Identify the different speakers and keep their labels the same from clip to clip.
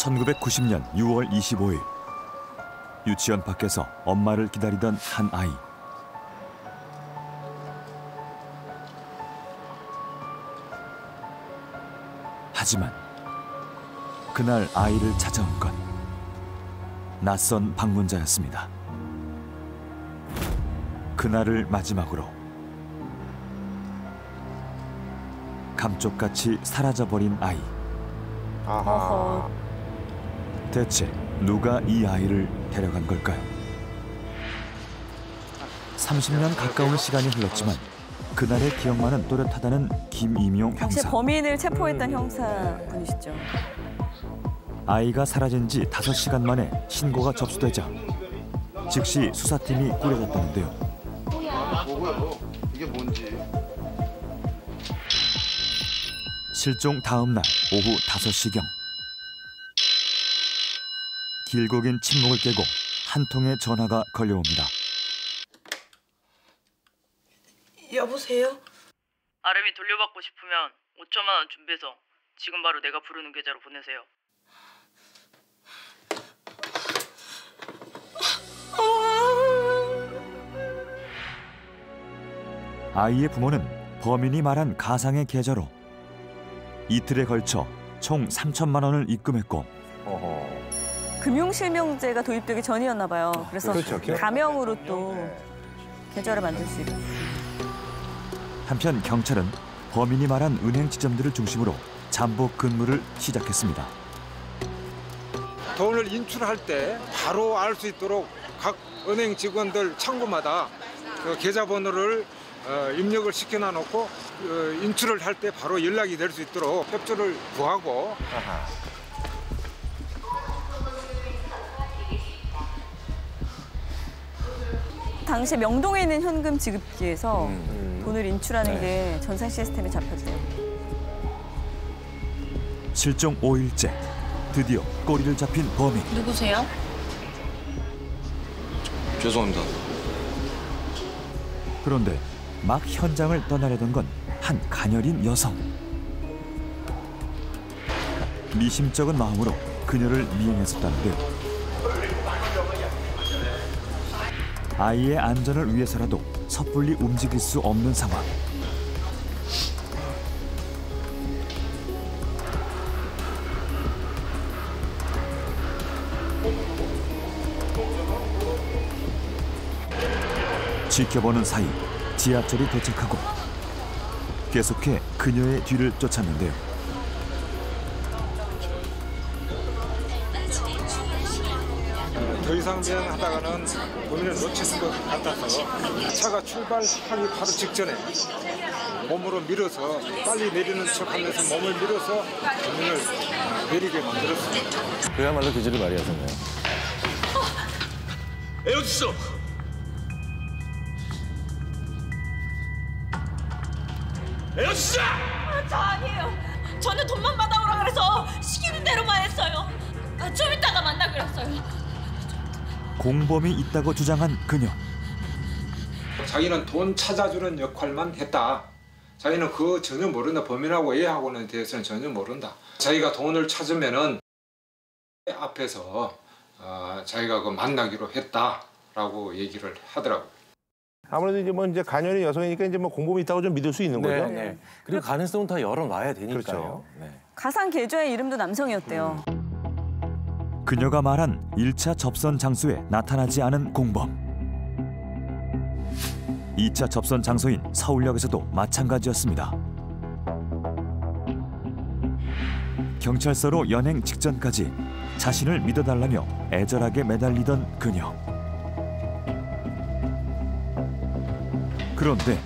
Speaker 1: 1990년 6월 25일 유치원 밖에서 엄마를 기다리던 한 아이. 하지만 그날 아이를 찾아온 건 낯선 방문자였습니다. 그날을 마지막으로 감쪽같이 사라져버린 아이.
Speaker 2: 아하.
Speaker 1: 대체 누가 이 아이를 데려간 걸까요? 30년 가까운 시간이 흘렀지만 그날의 기억만은 또렷하다는 김임용
Speaker 2: 당시
Speaker 1: 형사.
Speaker 2: 범인을 체포했던 형사분이시죠.
Speaker 1: 아이가 사라진 지 5시간 만에 신고가 접수되자 즉시 수사팀이 꾸려졌다는데요.
Speaker 3: 뭐고요? 이게 뭔지.
Speaker 1: 실종 다음 날 오후 5시경. 길고 긴 침묵을 깨고 한 통의 전화가 걸려옵니다.
Speaker 4: 여보세요?
Speaker 5: 아름이 돌려받고 싶으면 5천만 원 준비해서 지금 바로 내가 부르는 계좌로 보내세요.
Speaker 1: 아이의 부모는 범인이 말한 가상의 계좌로 이틀에 걸쳐 총 3천만 원을 입금했고
Speaker 2: 금융실명제가 도입되기 전이었나 봐요. 그래서
Speaker 3: 그렇죠.
Speaker 2: 가명으로 또 계좌를 만들 수 있고.
Speaker 1: 한편 경찰은 범인이 말한 은행 지점들을 중심으로 잠복 근무를 시작했습니다.
Speaker 6: 돈을 인출할 때 바로 알 수 있도록 각 은행 직원들 창구마다 그 계좌번호를 입력을 시켜놔놓고 인출을 할 때 바로 연락이 될 수 있도록 협조를 구하고.
Speaker 2: 당시 명동에 있는 현금 지급기에서 돈을 인출하는 게 전산 시스템에 잡혔대요.
Speaker 1: 실종 5일째 드디어 꼬리를 잡힌 범인.
Speaker 4: 누구세요?
Speaker 3: 죄송합니다.
Speaker 1: 그런데 막 현장을 떠나려던 건 한 가녀린 여성. 미심쩍은 마음으로 그녀를 미행했었다는데요. 아이의 안전을 위해서라도 섣불리 움직일 수 없는 상황. 지켜보는 사이 지하철이 도착하고 계속해 그녀의 뒤를 쫓았는데요.
Speaker 6: 더 이상 미행하다가는 범인을 놓치는 것 같아서 차가 출발하기 바로 직전에 몸으로 밀어서 빨리 내리는 척하면서 몸을 밀어서 범인을 내리게 만들었습니다.
Speaker 3: 그야말로 기절을 많이 하셨네요.
Speaker 7: 애 어딨어? 애 어딨어?
Speaker 4: 저 아니에요. 저는 돈만 받아오라 그래서 시키는 대로만 했어요. 좀 이따가 만나기로 했어요.
Speaker 1: 공범이 있다고 주장한 그녀.
Speaker 6: 자기는 돈 찾아주는 역할만 했다. 자기는 그거 전혀 모른다. 범인하고 애하고는 대해서는 전혀 모른다. 자기가 돈을 찾으면은 앞에서 자기가 그 만나기로 했다라고 얘기를 하더라고요.
Speaker 8: 아무래도 이제 가녀린 여성이니까 이제 공범이 있다고 좀 믿을 수 있는 거죠.
Speaker 3: 네. 그리고 가능성은 다 열어놔야 되니까요.
Speaker 8: 그렇죠.
Speaker 3: 네.
Speaker 2: 가상 계좌의 이름도 남성이었대요.
Speaker 1: 그녀가 말한 1차 접선 장소에 나타나지 않은 공범. 2차 접선 장소인 서울역에서도 마찬가지였습니다. 경찰서로 연행 직전까지 자신을 믿어달라며 애절하게 매달리던 그녀. 그런데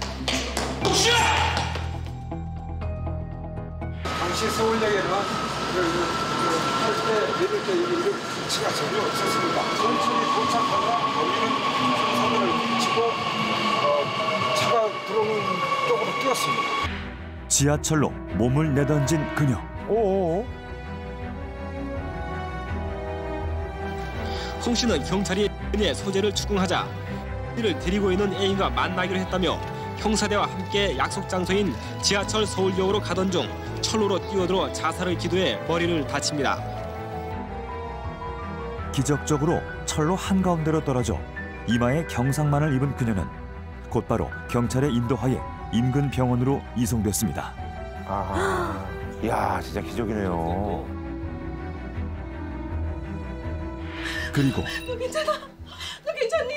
Speaker 6: 당시 서울역에는 할 때 내릴 때 이런 위치가 전혀 없었습니다. 천천히 도착하고 범인은 손을 치고 차가 들어오는 쪽으로 뛰었습니다.
Speaker 1: 지하철로 몸을 내던진 그녀.
Speaker 9: 홍 씨는 경찰이 그녀의 소재를 추궁하자 이를 데리고 있는 애인과 만나기로 했다며 형사대와 함께 약속 장소인 지하철 서울역으로 가던 중 철로로 뛰어들어 자살을 기도해 머리를 다칩니다.
Speaker 1: 기적적으로 철로 한가운데로 떨어져 이마에 경상만을 입은 그녀는 곧바로 경찰의 인도하에 인근 병원으로 이송됐습니다.
Speaker 8: 아, 야, 진짜 기적이네요.
Speaker 1: 그리고
Speaker 4: 너 괜찮아? 너 괜찮니?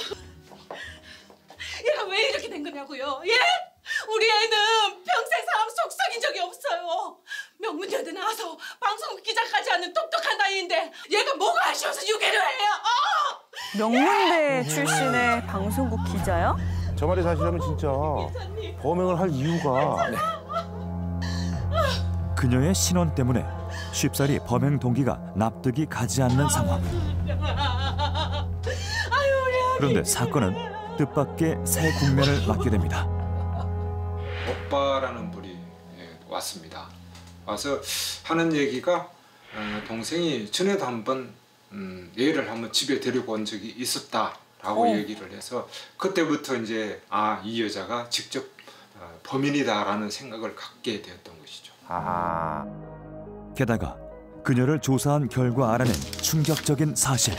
Speaker 4: 얘가 왜 이렇게 된 거냐고요? 예? 우리 애는 평생 사람 속 썩인 적이 없어요. 명문여대 나와서 방송국 기자까지 하는 똑똑한 아이인데 얘가 뭐가 아쉬워서 유괴를 해요?
Speaker 2: 명문대 출신의 방송국 기자요?
Speaker 8: 저 말이 사실이라면 진짜 범행을 할 이유가
Speaker 1: 그녀의 신원 때문에 쉽사리 범행 동기가 납득이 가지 않는 상황. 그런데 사건은 뜻밖의 새 국면을 맞게 됩니다.
Speaker 6: 오빠라는 분이 왔습니다. 와서 하는 얘기가 동생이 전에도 한번 얘를 한번 집에 데리고 온 적이 있었다라고 얘기를 해서 그때부터 이제 이 여자가 직접 범인이다라는 생각을 갖게 되었던 것이죠.
Speaker 8: 아,
Speaker 1: 게다가 그녀를 조사한 결과 알아낸 충격적인 사실.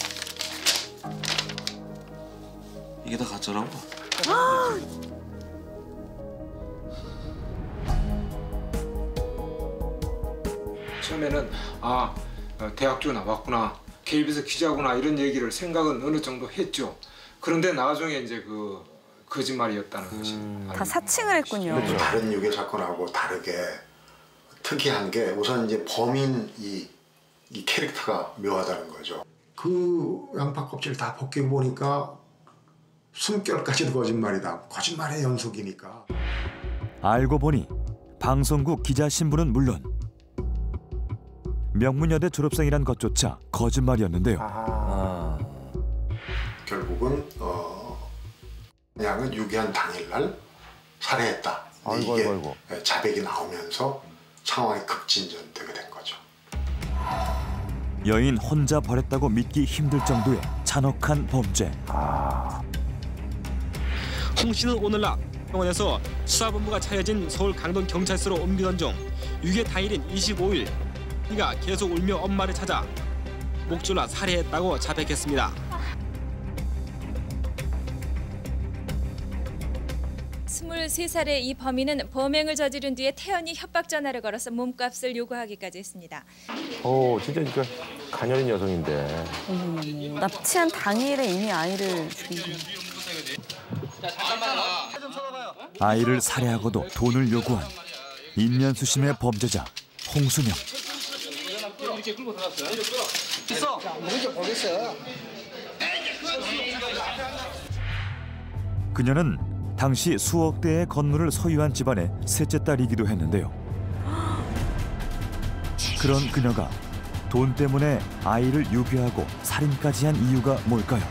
Speaker 3: 이게 다 가짜라고?
Speaker 6: 처음에는 대학교 나왔구나, KBS 기자구나 이런 얘기를 생각은 어느 정도 했죠. 그런데 나중에 이제 그 거짓말이었다는 것이
Speaker 2: 다 사칭을 했군요.
Speaker 10: 그렇죠. 다른 유괴 사건하고 다르게 특이한 게 우선 이제 범인 이 캐릭터가 묘하다는 거죠. 그 양파 껍질 다 벗기고 보니까 숨결까지도 거짓말이다. 거짓말의 연속이니까.
Speaker 1: 알고 보니 방송국 기자 신분은 물론 명문여대 졸업생이란 것조차 거짓말이었는데요.
Speaker 10: 결국은 양은 유괴한 당일날 살해했다. 이게 자백이 나오면서 상황이 급진전되게 된 거죠.
Speaker 1: 여인 혼자 벌였다고 믿기 힘들 정도의 잔혹한 범죄.
Speaker 9: 홍 씨는 오늘날 병원에서 수사본부가 차려진 서울 강동 경찰서로 옮기던 중 유괴 당일인 25일 그가 계속 울며 엄마를 찾아 목 졸라 살해했다고 자백했습니다.
Speaker 11: 23살의 이 범인은 범행을 저지른 뒤에 태연히 협박 전화를 걸어서 몸값을 요구하기까지 했습니다.
Speaker 8: 진짜 그러니까 가녀린 여성인데.
Speaker 2: 납치한 당일에 이미 아이를 죽인 거예요.
Speaker 1: 아이를 살해하고도 돈을 요구한 인면수심의 범죄자 홍순영.
Speaker 12: 이렇게 끌고 들어갔어요? 있어. 먼저 보겠어요.
Speaker 1: 그녀는 당시 수억 대의 건물을 소유한 집안의 셋째 딸이기도 했는데요. 그런 그녀가 돈 때문에 아이를 유괴하고 살인까지 한 이유가 뭘까요?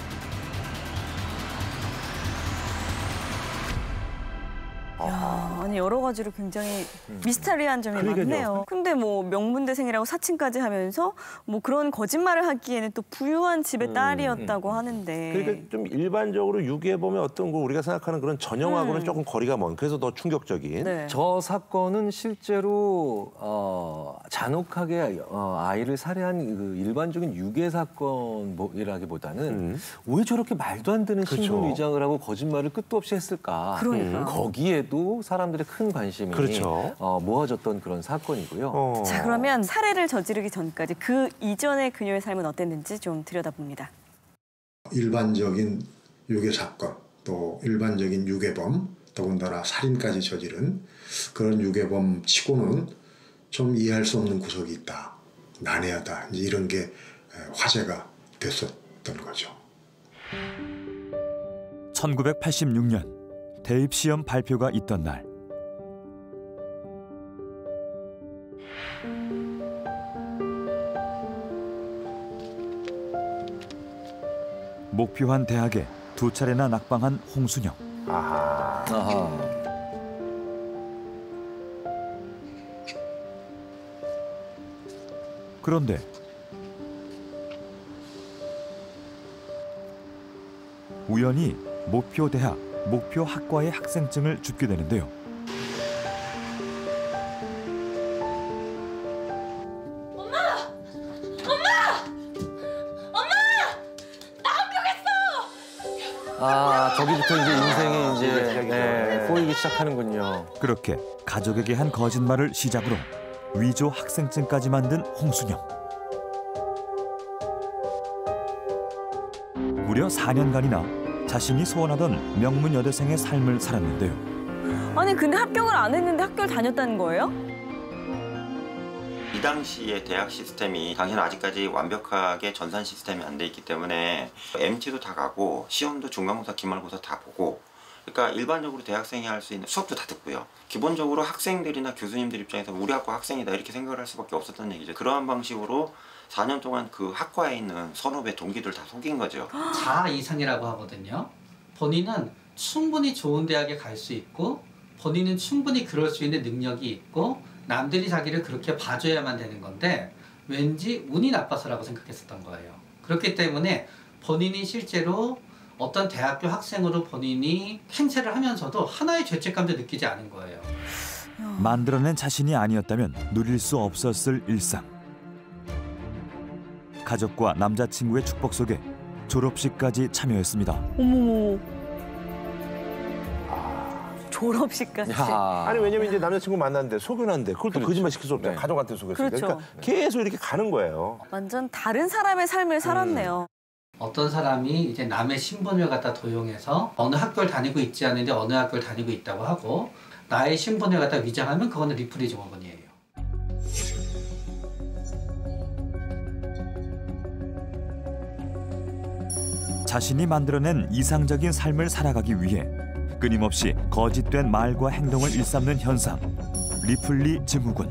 Speaker 2: 아니 여러 가지로 굉장히 미스터리한 점이 많네요. 근데 뭐 명문대생이라고 사칭까지 하면서 뭐 그런 거짓말을 하기에는 또 부유한 집의 딸이었다고 하는데.
Speaker 8: 그러니까 좀 일반적으로 유괴범의 어떤 걸 우리가 생각하는 그런 전형하고는 조금 거리가 먼. 그래서 더 충격적인.
Speaker 2: 네.
Speaker 3: 저 사건은 실제로 잔혹하게 아이를 살해한 그 일반적인 유괴 사건이라기보다는 왜 저렇게 말도 안 되는 신분 위장을 하고 거짓말을 끝도 없이 했을까? 거기에도 사람들의 큰 관심이 모아졌던 그런 사건이고요.
Speaker 2: 자, 그러면 살해를 저지르기 전까지 그 이전의 그녀의 삶은 어땠는지 좀 들여다봅니다.
Speaker 10: 일반적인 유괴 사건, 또 일반적인 유괴범, 더군다나 살인까지 저지른 그런 유괴범 치고는 좀 이해할 수 없는 구석이 있다. 난해하다. 이런 게 화제가 됐었던 거죠.
Speaker 1: 1986년 대입시험 발표가 있던 날. 목표한 대학에 2차례나 낙방한 홍순영. 그런데 우연히 목표 대학, 목표 학과의 학생증을 줍게 되는데요.
Speaker 3: 저기부터 이제 인생이 이제 꼬이기 시작하는군요.
Speaker 1: 그렇게 가족에게 한 거짓말을 시작으로 위조 학생증까지 만든 홍순영. 무려 4년간이나 자신이 소원하던 명문 여대생의 삶을 살았는데요.
Speaker 2: 아니 근데 합격을 안 했는데 학교를 다녔다는 거예요?
Speaker 13: 이 당시의 대학 시스템이 당시는 아직까지 완벽하게 전산 시스템이 안 돼 있기 때문에 MT도 다 가고 시험도 중간고사, 기말고사 다 보고, 그러니까 일반적으로 대학생이 할 수 있는 수업도 다 듣고요. 기본적으로 학생들이나 교수님들 입장에서 우리 학과 학생이다 이렇게 생각을 할 수밖에 없었던 얘기죠. 그러한 방식으로 4년 동안 그 학과에 있는 선후배 동기들 다 속인 거죠.
Speaker 12: 자아 이상이라고 하거든요. 본인은 충분히 좋은 대학에 갈 수 있고 본인은 충분히 그럴 수 있는 능력이 있고 남들이 자기를 그렇게 봐줘야만 되는 건데 왠지 운이 나빠서라고 생각했었던 거예요. 그렇기 때문에 본인이 실제로 어떤 대학교 학생으로 본인이 행세를 하면서도 하나의 죄책감도 느끼지 않은 거예요.
Speaker 1: 만들어낸 자신이 아니었다면 누릴 수 없었을 일상. 가족과 남자친구의 축복 속에 졸업식까지 참여했습니다.
Speaker 2: 어머. 졸업식까지.
Speaker 8: 아니 왜냐면 이제 남자친구 만났는데 속여놨는데 그걸 또 거짓말 시킬 수 없잖아요. 가족한테 속였으니까.
Speaker 2: 그렇죠.
Speaker 8: 그러니까 계속 이렇게 가는 거예요.
Speaker 2: 완전 다른 사람의 삶을 살았네요.
Speaker 12: 어떤 사람이 이제 남의 신분을 갖다 도용해서 어느 학교를 다니고 있지 않은데 어느 학교를 다니고 있다고 하고 나의 신분을 갖다 위장하면 그거는 리플리 증후군이에요.
Speaker 1: 자신이 만들어낸 이상적인 삶을 살아가기 위해 끊임없이 거짓된 말과 행동을 일삼는 현상, 리플리 증후군.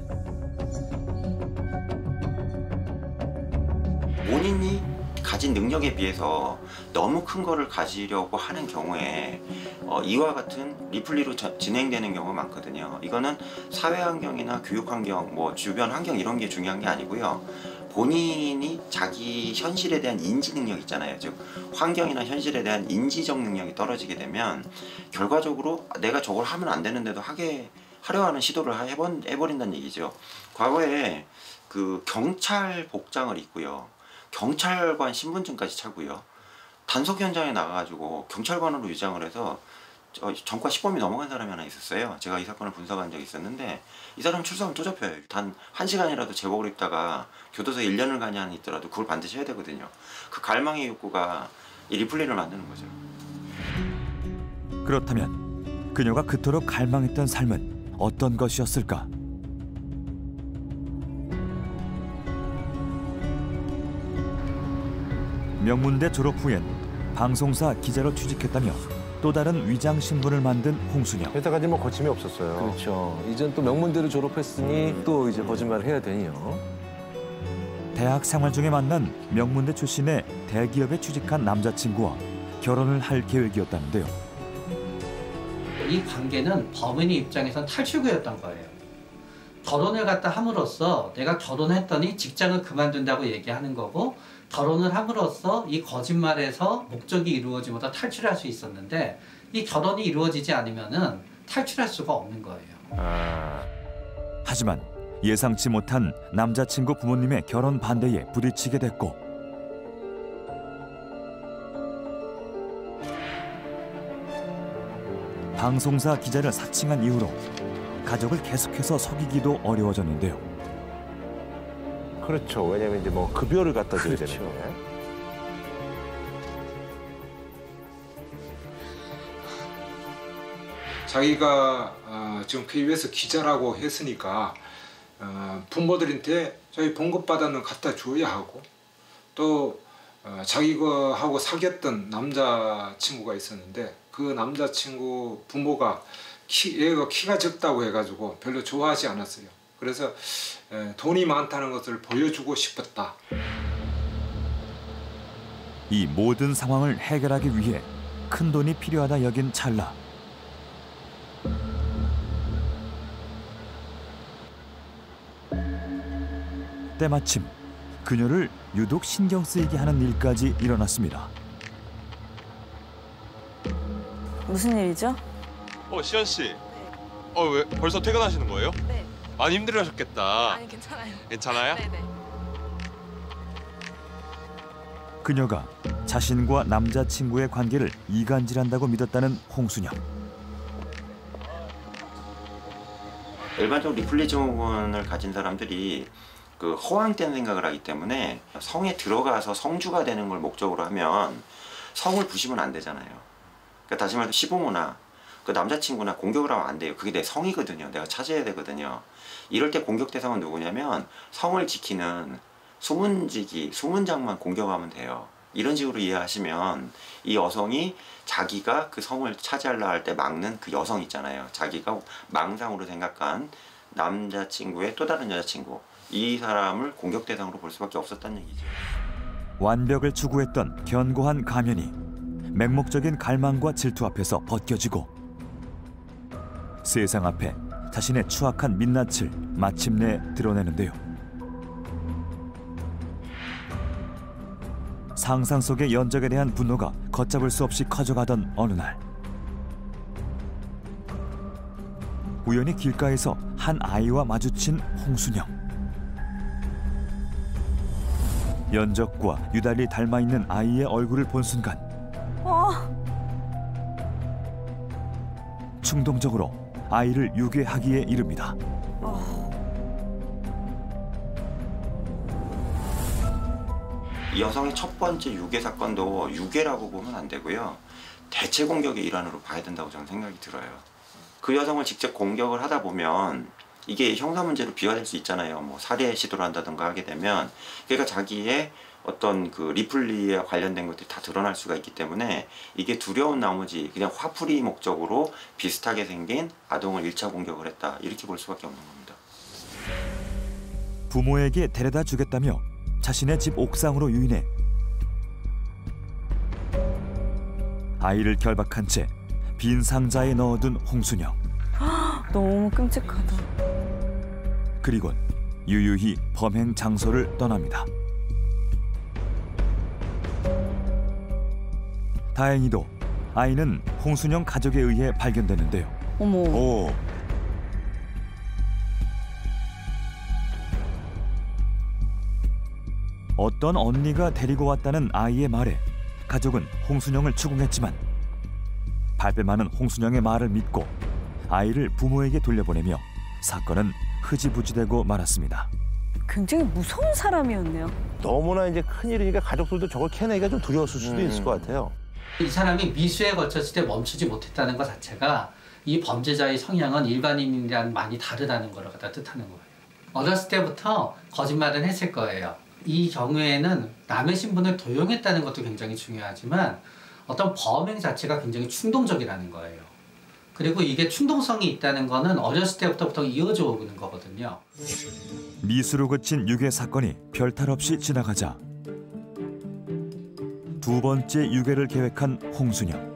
Speaker 13: 본인이 가진 능력에 비해서 너무 큰 거를 가지려고 하는 경우에 이와 같은 리플리로 진행되는 경우가 많거든요. 이거는 사회 환경이나 교육 환경, 뭐 주변 환경 이런 게 중요한 게 아니고요. 본인이 자기 현실에 대한 인지 능력 있잖아요. 즉 환경이나 현실에 대한 인지적 능력이 떨어지게 되면 결과적으로 내가 저걸 하면 안 되는데도 하려 하는 시도를 해버린다는 얘기죠. 과거에 그 경찰 복장을 입고요. 경찰관 신분증까지 차고요. 단속 현장에 나가가지고 경찰관으로 위장을 해서 전과 10범이 넘어간 사람이 하나 있었어요. 제가 이 사건을 분석한 적이 있었는데 이 사람 출석은 또 잡혀요. 단 1시간이라도 제복을 입다가 교도소에 1년을 가냐 안 있더라도 그걸 반드시 해야 되거든요. 그 갈망의 욕구가 이 리플리를 만드는 거죠.
Speaker 1: 그렇다면 그녀가 그토록 갈망했던 삶은 어떤 것이었을까? 명문대 졸업 후엔 방송사 기자로 취직했다며 또 다른 위장 신분을 만든 홍순영.
Speaker 8: 여태까지 뭐 거침이 없었어요.
Speaker 3: 그렇죠. 이젠 또 명문대를 졸업했으니 또 이제 거짓말을 해야 되니요.
Speaker 1: 대학 생활 중에 만난 명문대 출신의 대기업에 취직한 남자친구와 결혼을 할 계획이었다는데요.
Speaker 12: 이 관계는 범인의 입장에선 탈출구였던 거예요. 결혼을 갖다 함으로써 내가 결혼했더니 직장을 그만둔다고 얘기하는 거고 결혼을 함으로써 이 거짓말에서 목적이 이루어지지 못해 탈출할 수 있었는데 이 결혼이 이루어지지 않으면은 탈출할 수가 없는 거예요.
Speaker 1: 하지만 예상치 못한 남자친구 부모님의 결혼 반대에 부딪히게 됐고 방송사 기자를 사칭한 이후로 가족을 계속해서 속이기도 어려워졌는데요.
Speaker 8: 그렇죠. 왜냐면 이제 뭐 급여를 갖다 줘야 되는데.
Speaker 6: 자기가 지금 KBS 기자라고 했으니까 부모들한테 저희 봉급받아는 갖다 줘야 하고 또 자기하고 사귀었던 남자친구가 있었는데 그 남자친구 부모가 얘가 키가 적다고 해가지고 별로 좋아하지 않았어요. 그래서 돈이 많다는 것을 보여주고 싶었다.
Speaker 1: 이 모든 상황을 해결하기 위해 큰 돈이 필요하다 여긴 찰나. 때마침 그녀를 유독 신경 쓰이게 하는 일까지 일어났습니다.
Speaker 2: 무슨 일이죠?
Speaker 7: 시연 씨. 왜 벌써 퇴근하시는 거예요?
Speaker 14: 네.
Speaker 7: 많이 힘들으셨겠다.
Speaker 14: 아니 괜찮아요.
Speaker 7: 괜찮아요?
Speaker 14: 네네.
Speaker 1: 그녀가 자신과 남자친구의 관계를 이간질한다고 믿었다는 홍순영.
Speaker 13: 일반적으로 리플리 증후군을 가진 사람들이 그 허황된 생각을 하기 때문에 성에 들어가서 성주가 되는 걸 목적으로 하면 성을 부시면 안 되잖아요. 그러니까 다시 말해서 시부모나 그 남자친구나 공격을 하면 안 돼요. 그게 내 성이거든요. 내가 찾아야 되거든요. 이럴 때 공격 대상은 누구냐면 성을 지키는 수문지기, 수문장만 공격하면 돼요. 이런 식으로 이해하시면 이 여성이 자기가 그 성을 차지하려 할 때 막는 그 여성 있잖아요. 자기가 망상으로 생각한 남자친구의 또 다른 여자친구, 이 사람을 공격 대상으로 볼 수밖에 없었다는 얘기죠.
Speaker 1: 완벽을 추구했던 견고한 가면이 맹목적인 갈망과 질투 앞에서 벗겨지고 세상 앞에 자신의 추악한 민낯을 마침내 드러내는데요. 상상 속의 연적에 대한 분노가 걷잡을 수 없이 커져가던 어느 날, 우연히 길가에서 한 아이와 마주친 홍순영. 연적과 유달리 닮아있는 아이의 얼굴을 본 순간 충동적으로 아이를 유괴하기에 이릅니다.
Speaker 13: 이 여성의 첫 번째 유괴 사건도 유괴라고 보면 안 되고요. 대체 공격의 일환으로 봐야 된다고 저는 생각이 들어요. 그 여성을 직접 공격을 하다 보면 이게 형사 문제로 비화될 수 있잖아요. 뭐 살해 시도를 한다든가 하게 되면 그러니까 자기의 어떤 그 리플리에 관련된 것들이 다 드러날 수가 있기 때문에 이게 두려운 나머지 그냥 화풀이 목적으로 비슷하게 생긴 아동을 1차 공격을 했다. 이렇게 볼 수밖에 없는 겁니다.
Speaker 1: 부모에게 데려다 주겠다며 자신의 집 옥상으로 유인해 아이를 결박한 채 빈 상자에 넣어둔 홍순영.
Speaker 2: 너무 끔찍하다.
Speaker 1: 그리곤 유유히 범행 장소를 떠납니다. 다행히도 아이는 홍순영 가족에 의해 발견되는데요.
Speaker 2: 어머.
Speaker 1: 어떤 언니가 데리고 왔다는 아이의 말에 가족은 홍순영을 추궁했지만 발뺌하는 홍순영의 말을 믿고 아이를 부모에게 돌려보내며 사건은 흐지부지되고 말았습니다.
Speaker 2: 굉장히 무서운 사람이었네요.
Speaker 8: 너무나 이제 큰일이니까 가족들도 저걸 캐내기가 좀 두려웠을 수도 있을 것 같아요.
Speaker 12: 이 사람이 미수에 걸쳤을 때 멈추지 못했다는 것 자체가 이 범죄자의 성향은 일반인이랑 많이 다르다는 걸 갖다 뜻하는 거예요. 어렸을 때부터 거짓말은 했을 거예요. 이 경우에는 남의 신분을 도용했다는 것도 굉장히 중요하지만 어떤 범행 자체가 굉장히 충동적이라는 거예요. 그리고 이게 충동성이 있다는 거는 어렸을 때부터 이어져 오는 거거든요.
Speaker 1: 미수로 그친 유괴 사건이 별탈 없이 지나가자 두 번째 유괴를 계획한 홍순영.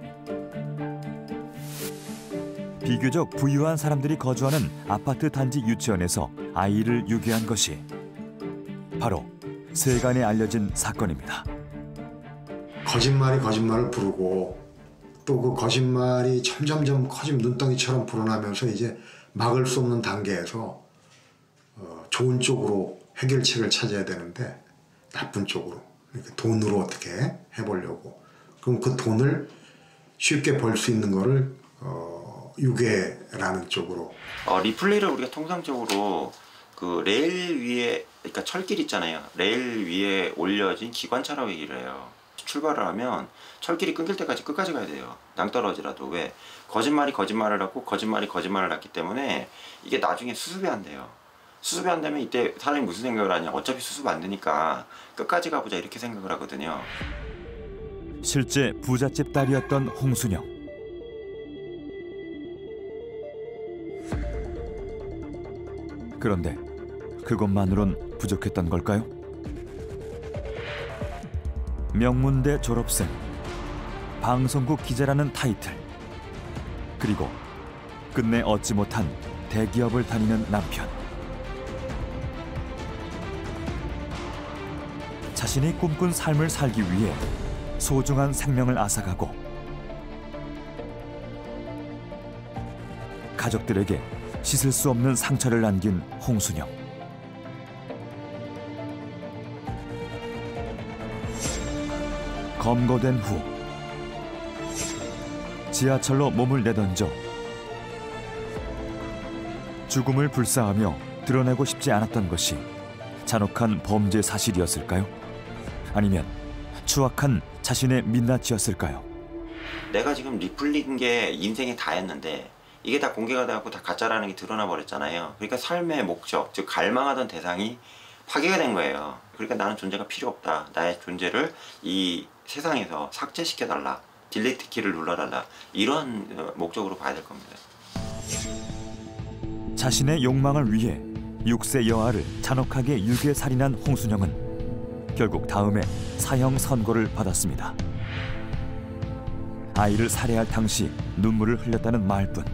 Speaker 1: 비교적 부유한 사람들이 거주하는 아파트 단지 유치원에서 아이를 유괴한 것이 바로 세간에 알려진 사건입니다.
Speaker 10: 거짓말이 거짓말을 부르고 또 그 거짓말이 점점점 커지면 눈덩이처럼 불어나면서 이제 막을 수 없는 단계에서 좋은 쪽으로 해결책을 찾아야 되는데 나쁜 쪽으로 돈으로 어떻게 해보려고. 그럼 그 돈을 쉽게 벌 수 있는 거를 유괴라는 쪽으로.
Speaker 13: 리플리를 우리가 통상적으로 그 레일 위에, 그러니까 철길 있잖아요. 레일 위에 올려진 기관차라고 얘기를 해요. 출발을 하면 철길이 끊길 때까지 끝까지 가야 돼요. 낭떠러지라도. 왜? 거짓말을 하고 거짓말을 했기 때문에 이게 나중에 수습이 안 돼요. 수습이 안 되면 이때 사람이 무슨 생각을 하냐. 어차피 수습 안 되니까 끝까지 가보자 이렇게 생각을 하거든요.
Speaker 1: 실제 부잣집 딸이었던 홍순영. 그런데 그것만으론 부족했던 걸까요? 명문대 졸업생, 방송국 기자라는 타이틀, 그리고 끝내 얻지 못한 대기업을 다니는 남편. 자신이 꿈꾼 삶을 살기 위해 소중한 생명을 앗아가고 가족들에게 씻을 수 없는 상처를 남긴 홍순영. 검거된 후 지하철로 몸을 내던져 죽음을 불사하며 드러내고 싶지 않았던 것이 잔혹한 범죄 사실이었을까요? 아니면 추악한 자신의 민낯이었을까요?
Speaker 13: 내가 지금 리플린 게 인생의 다였는데 이게 다 공개가 되고 다 가짜라는 게 드러나 버렸잖아요. 그러니까 삶의 목적, 즉 갈망하던 대상이 파괴가 된 거예요. 그러니까 나는 존재가 필요 없다. 나의 존재를 이 세상에서 삭제시켜달라. 딜리트 키를 눌러달라. 이런 목적으로 봐야 될 겁니다.
Speaker 1: 자신의 욕망을 위해 6세 여아를 잔혹하게 유괴살인한 홍순영은 결국 다음에 사형 선고를 받았습니다. 아이를 살해할 당시 눈물을 흘렸다는 말뿐.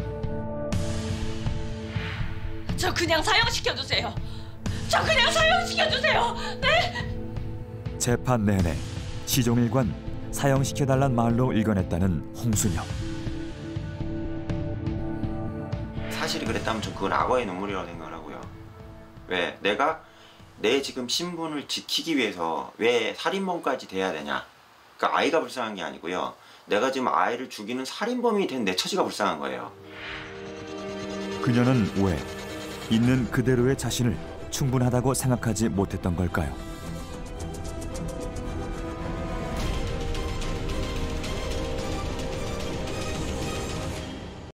Speaker 4: 저 그냥 사형시켜주세요. 저 그냥 사형시켜주세요. 네?
Speaker 1: 재판 내내 시종일관 사형시켜달란 말로 일관했다는 홍순영.
Speaker 13: 사실이 그랬다면 저 그건 악어의 눈물이라고 생각을 하고요. 왜? 내가 내 지금 신분을 지키기 위해서 왜 살인범까지 돼야 되냐? 그러니까 아이가 불쌍한 게 아니고요. 내가 지금 아이를 죽이는 살인범이 된 내 처지가 불쌍한 거예요.
Speaker 1: 그녀는 왜 있는 그대로의 자신을 충분하다고 생각하지 못했던 걸까요?